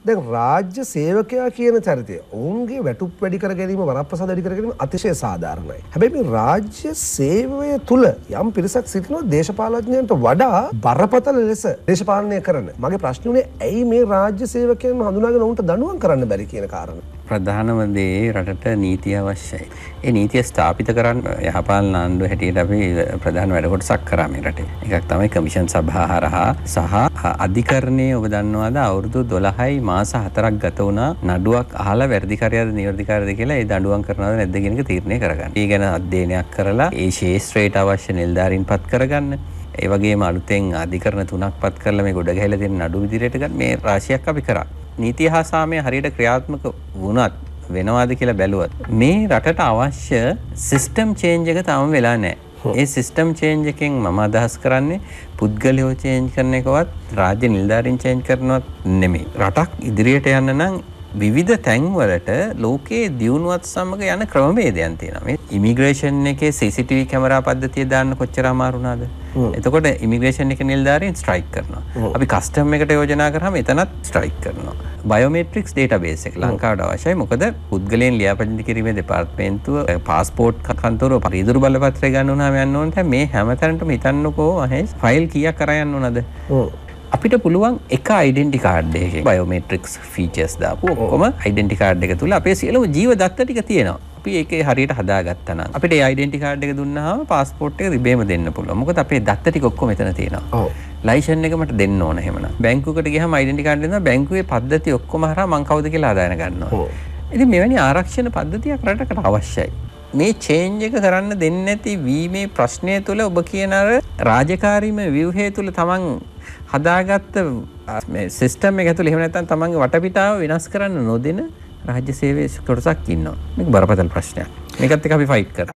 දැන් රාජ්‍ය සේවකයා කියන චරිතය ඔවුන්ගේ වැටුප් වැඩි කර ගැනීම වරප්‍රසාද වැඩි කර ගැනීම අතිශය සාධාරණයි. හැබැයි මේ රාජ්‍ය සේවය තුල යම් පිරිසක් සිටිනවා දේශපාලඥයන්ට වඩා බරපතල ලෙස දේශපාලනය කරන. මගේ ප්‍රශ්නේ උනේ ඇයි මේ රාජ්‍ය සේවකයන් හඳුනාගෙන ඔවුන්ට දඬුවම් කරන්න බැරි කියන කාරණා. ප්‍රධානම දේ රටට නීතිය අවශ්‍යයි. ඒ නීතිය ස්ථාපිත කරන්න යහපාලන ආණ්ඩුව හැටියට අපි ප්‍රධාන වැඩ කොටසක් කරා මේ රටේ. එකක් තමයි කමිෂන් සභා හරහා සහ අධිකරණයේ ඔබ දන්නවාද අවුරුදු 12යි මාස 4ක් ගත වුණා නඩුවක් අහලා වැරදිකාරයාද නිවැරදිකාරයාද කියලා ඒ දඬුවම් කරනවද නැද්ද කියන එක තීරණය කරගන්න. ඒ ගැන අධ්‍යයනයක් කරලා ඒ ශාස්ත්‍රයට අවශ්‍ය නිලධාරීන් පත් කරගන්න. ඒ වගේම අලුතෙන් අධිකරණ 3ක් පත් කරලා මේ ගොඩ ගැහිලා තියෙන නඩු විදිහට ගන්න මේ රාශියක් අපි කරා. නීතිය හා සාමය හරියට ක්‍රියාත්මක වුණත් වෙනවාද කියලා බැලුවත් මේ රටට අවශ්‍ය සිස්ටම් චේන්ජ් එක තාම වෙලා නැහැ. ඒ සිස්ටම් චේන්ජ් එකෙන් මම අදහස් කරන්නේ පුද්ගලයෝ චේන්ජ් කරන එකවත් රාජ්‍ය නිලධාරීන් චේන්ජ් කරනවත් නෙමෙයි. රටක් ඉදිරියට යන්න නම් විවිධ තැන්වලට ලෝකයේ දියුණුවත් සමග යන ක්‍රමවේදයන් තියෙනවා. මේ ඉමිග්‍රේෂන් එකේ CCTV කැමරා පද්ධතිය දාන්න කොච්චර අමාරු වුණාද? එතකොට ඉමිග්‍රේෂන් එකේ නිලධාරීන් ස්ට්‍රයික් කරනවා. අපි කස්ටම් එකට යෝජනා කරාම එතනත් ස්ට්‍රයික් කරනවා. බයෝමෙට්‍රික්ස් ඩේටාබේස් එක ලංකාවට අවශ්‍යයි. මොකද පුද්ගලයන් ලියාපදිංචි කිරීමේ දෙපාර්තමේන්තුව පාස්පෝර්ට් කන්තරුව පරිදුරු බලපත්‍රය ගන්න උනාම යන්න ඕන මේ හැමතැනටම හිතන්නකෝ මහේෂ් ෆයිල් කීයක් කරා යන්න ඕනද? අපිට පුළුවන් එක ඩෙන්ටි කාඩ් එකේ බයෝමෙට්‍රික්ස් ෆීචර්ස් දාපු ඔක්කොම ඩෙන්ටි කාඩ් එක තුල අපේ සියලුම ජීව දත්ත ටික තියෙනවා. අපි ඒකේ හරියට හදාගත්තා නම් අපිට ඒ ඩෙන්ටි කාඩ් එක දුන්නාම පාස්පෝර්ට් එක රිබේම දෙන්න පුළුවන්. මොකද අපේ දත්ත ටික ඔක්කොම එතන තියෙනවා. ලයිසන් එක මට දෙන්න ඕන එහෙමනම්. බැංකුවකට ගියහම ඩෙන්ටි කාඩ් දෙනවා බැංකුවේ පද්ධතිය ඔක්කොම හරහා මං කවුද කියලා හදාගෙන ගන්නවා. ඉතින් මෙවැනි ආරක්ෂණ පද්ධතියක් රටකට අවශ්‍යයි. මේ චේන්ජ් එක කරන්න දෙන්නේ නැති වීමේ ප්‍රශ්නය තුල ඔබ කියන අර රාජකාරීම ව්‍යුහය තුල තමන් හදාගත්ත මේ සිස්ටම් එක ඇතුළේ එහෙම නැත්නම් තමන්ගේ වටපිටාව වෙනස් කරන්න නොදෙන රාජ්‍ය සේවයේ කොටසක් ඉන්නවා. මේක බරපතල ප්‍රශ්නයක්. මේකත් එක්ක අපි ෆයිට් කරා.